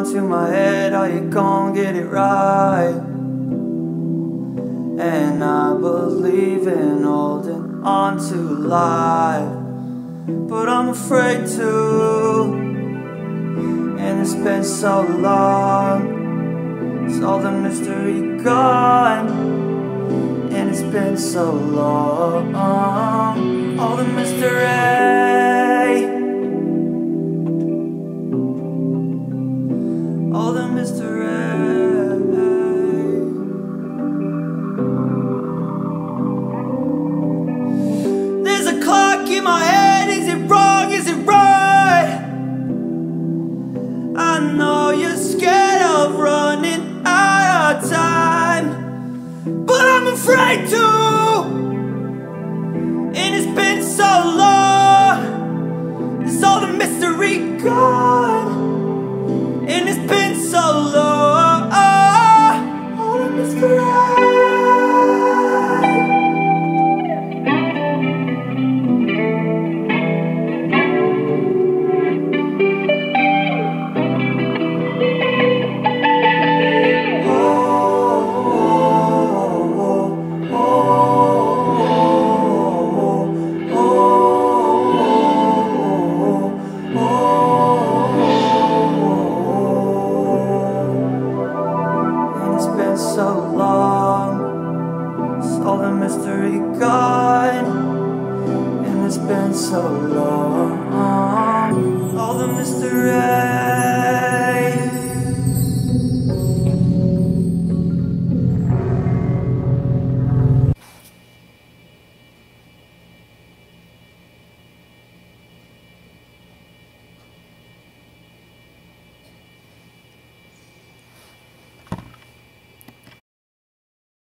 to my head, are you gon' get it right? And I believe in holding on to life, but I'm afraid to. And it's been so long, it's all the mystery gone. And it's been so long, all the mystery, all the mystery. There's a clock in my head, is it wrong, is it right? I know you're scared of running out of time, but I'm afraid to. And it's been so long, it's all the mystery gone. And it's been so long, all the mystery. So long, it's all the mystery gone. And it's been so long, all the mystery.